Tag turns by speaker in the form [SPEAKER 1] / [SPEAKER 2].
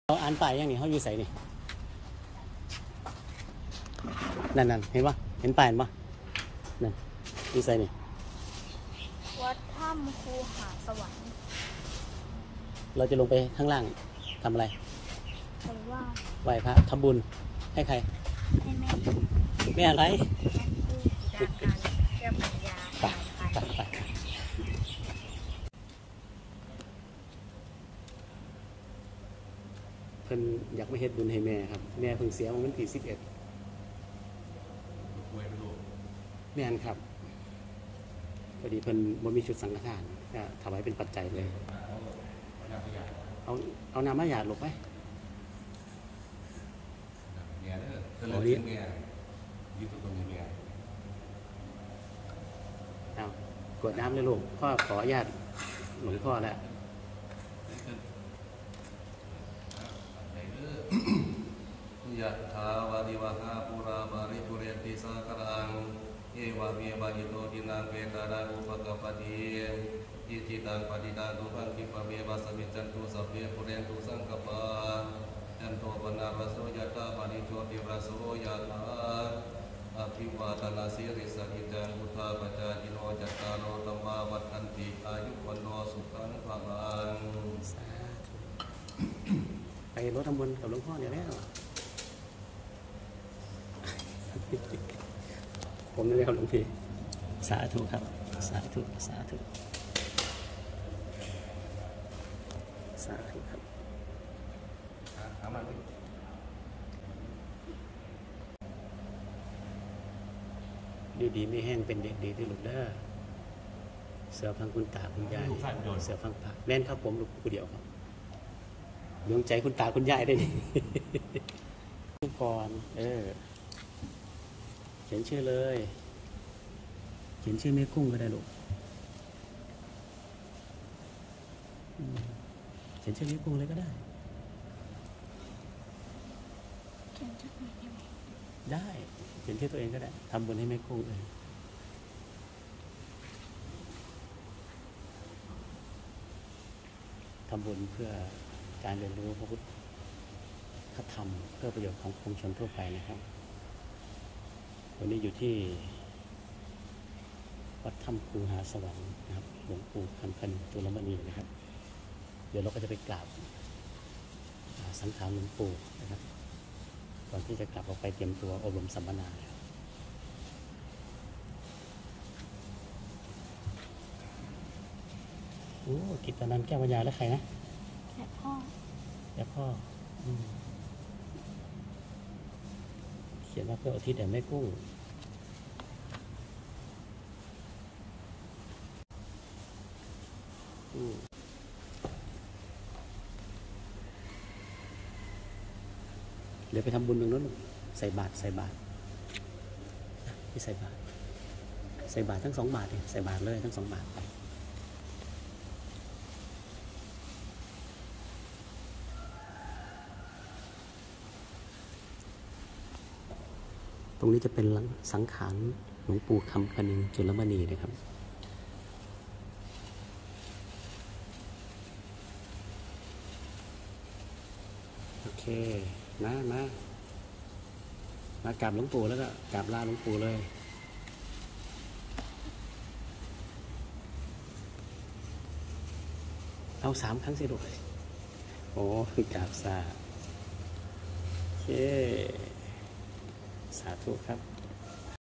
[SPEAKER 1] เราอ่านป้ายยังนี่เขาอยู่ใส่นี่นั่นเห็นปะเห็นป้ายปะนั่นอยู่ใส่นี่
[SPEAKER 2] วัดถ้ำคูหาสวรรค์
[SPEAKER 1] เราจะลงไปข้างล่างทำอะไรไหว้พระทำบุญให้ใคร
[SPEAKER 2] ให้แม่
[SPEAKER 1] ไม่อะไร
[SPEAKER 2] ผู้จัดการเจ้าปัญญา
[SPEAKER 1] ไปเพิ่นอยากไม่เฮ็ดบุญให้แม่ครับแม่เพิ่งเสียวันที่11แม่นครับพอดีเพิ่นบ่มีชุดสังฆทานก็ถวายเป็นปัจจัยเลยเอาน้ำมะหยาดลงไปเอาดิเอากดน้ำเลยลูกพ่อขออนุญาตหลวงพ่อแล้ว
[SPEAKER 3] ยะถาวาริวหาปุราบาริปุเรนติสาครังเอวะเมวะอิโตทินังเปตานังอุปกปปติอิจิตังปฏิตังตุหังคิปะเมวะสมิจจันตุสัพเพปุเรนตุสังกปายันโตปนารโสยะตาปณิโชติรโสยะถาอภิวาทนาสิริสกิจังอุทาปจายิโนจัตตารโอธัมมาวัฏฏันติอายุวันโนสุขังภะลัง
[SPEAKER 1] ไปรถทำบุญกับหลวงพ่อเดี๋ยวแล้วผมนี่เลยครับหลวงพี่สาธุครับสาธุสาธุสาธุครับดีไม่แห้งเป็นเด็กดีที่ลูกเด้อเสือฟังคุณตาคุณยายเสือฟังพระแม่นครับผมลูกผู้เดียวครับดวงใจคุณตาคุณยายได้ดิก่อนเขียนชื่อเลยเขียนชื่อแม่กุ้งก็ได้ลูกเขียนชื่อแม่กุ้งเลยก็ได้ได้เขียนชื่อตัวเองก็ได้ทำบุญให้แม่กุ้งเลยทำบุญเพื่อการเรียนรู้พระพุทธธรรมเพื่อประโยชน์ของปวงชนทั่วไปนะครับวันนี้อยู่ที่วัดถ้ำคูหาสวรรค์นะครับหลวงปู่คำพันธ์จุลมณีนะครับเดี๋ยวเราก็จะไปกราบสังขารหลวงปู่นะครับก่อนที่จะกลับออกไปเตรียมตัวอบรมสัมมนาโอ้กิตนันแก้วปัญญาแล้วใครนะ
[SPEAKER 2] และพ่อ
[SPEAKER 1] เขียนว่าเพื่ออุทิศแด่แม่กุ้งเดี๋ยวไปทำบุญตรงนั้นใส่บาตรที่ใส่บาตรทั้ง2 บาทเองใส่บาตรเลยทั้ง2 บาทไปตรงนี้จะเป็นสังขารหลวงปู่คำพันธ์จุลมณีนะครับโอเคมากราบหลวงปู่แล้วก็กราบลาหลวงปู่เลยเอา3 ครั้งสิลูกโอ้กราบโอเคสาธุครับ